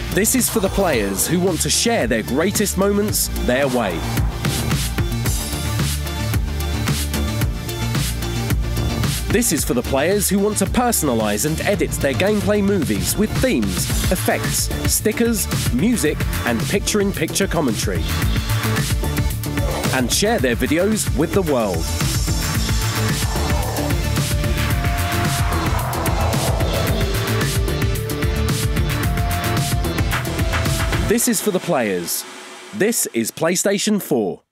This is for the players who want to share their greatest moments their way. This is for the players who want to personalise and edit their gameplay movies with themes, effects, stickers, music and picture-in-picture commentary. And share their videos with the world. This is for the players. This is PlayStation 4.